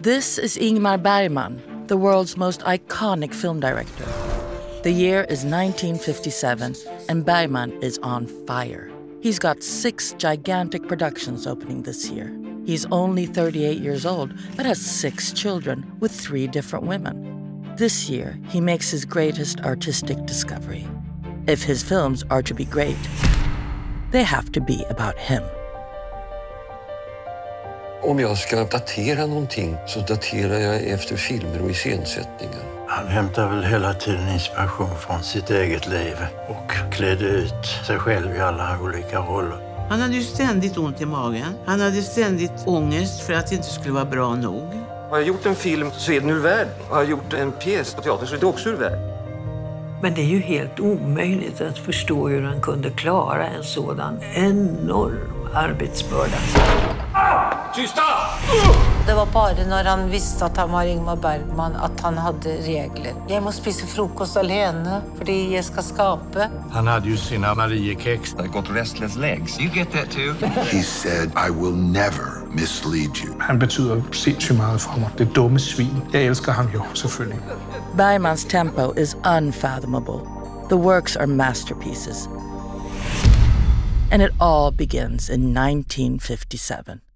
This is Ingmar Bergman, the world's most iconic film director. The year is 1957, and Bergman is on fire. He's got 6 gigantic productions opening this year. He's only 38 years old, but has 6 children with 3 different women. This year, he makes his greatest artistic discovery. If his films are to be great, they have to be about him. Om jag ska datera någonting så daterar jag efter filmer och iscensättningar. Han hämtar väl hela tiden inspiration från sitt eget liv och klädde ut sig själv i alla olika roller. Han hade ju ständigt ont i magen. Han hade ständigt ångest för att det inte skulle vara bra nog. Har jag gjort en film så är den ur världen. Har jag gjort en pjäs på teater så är det också ur världen. Men det är ju helt omöjligt att förstå hur han kunde klara en sådan enorm arbetsbörda. Tysta! Det var bara när han visste att han var Ingmar Bergman att han hade regler. Jag måste spisa frukost alene för jag ska skapa. Han hade ju sina Mariekex. I got restless legs. You get that too? He said, I will never mislead you. Han betyder sindssygt meget for mig. Det dumme svin. Jag älskar han ju, selvfølgelig. Bergmans tempo is unfathomable. The works are masterpieces. And it all begins in 1957.